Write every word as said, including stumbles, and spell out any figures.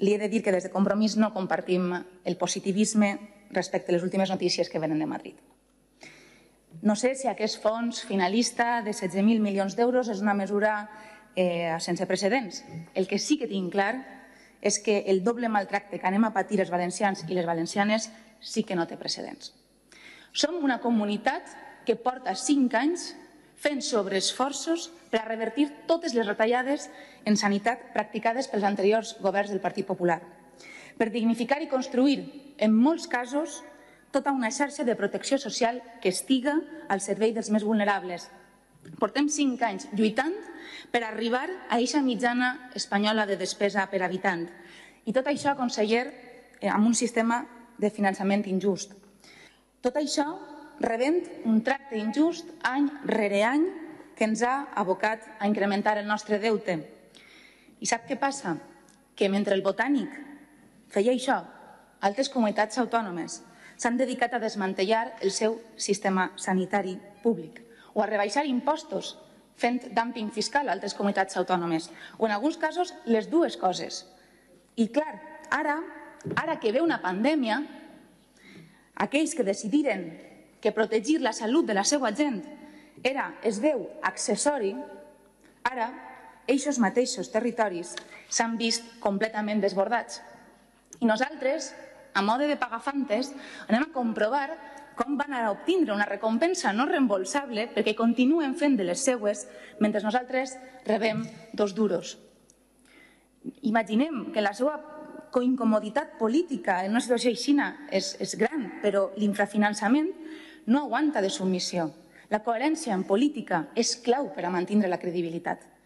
li he de dir que des de Compromís no compartim el positivisme respecte a les últimes notícies que venen de Madrid. No sé si aquest fons finalista de setze mil milions d'euros és una mesura eh, sense precedents. El que sí que tinc clar és que el doble maltracte que anem a patir els valencians i les valencianes sí que no té precedents. Som una comunitat que porta cinc anys fent sobreesforços per a revertir totes les retallades en sanitat practicades pels anteriors governs del Partit Popular, per dignificar i construir, en molts casos, tota una xarxa de protecció social que estiga al servei dels més vulnerables. Portem cinc anys lluitant per arribar a eixa mitjana espanyola de despesa per habitant. I tot això, conseller, amb un sistema de finançament injust. Tot això rebent un tracte injust any rere any que ens ha abocat a incrementar el nostre deute. I sap què passa? Que mentre el Botànic feia això, altres comunitats autònomes s'han dedicat a desmantellar el seu sistema sanitari públic o a rebaixar impostos fent dumping fiscal a altres comunitats autònomes o en alguns casos les dues coses. I clar, ara, ara que ve una pandèmia, aquells que decidiren que protegir la salut de la seva gent era es veu accessori, ara eixos mateixos territoris s'han vist completament desbordats. I nosaltres, a mode de pagafantes, anem a comprovar com van a obtindre una recompensa no reembolsable perquè continuen fent de les seues mentre nosaltres rebem dos duros. Imaginem que la seva incomoditat política en una situació així és, és gran, però l'infrafinançament no aguanta de submissió. La coherència en política és clau per a mantenir la credibilitat.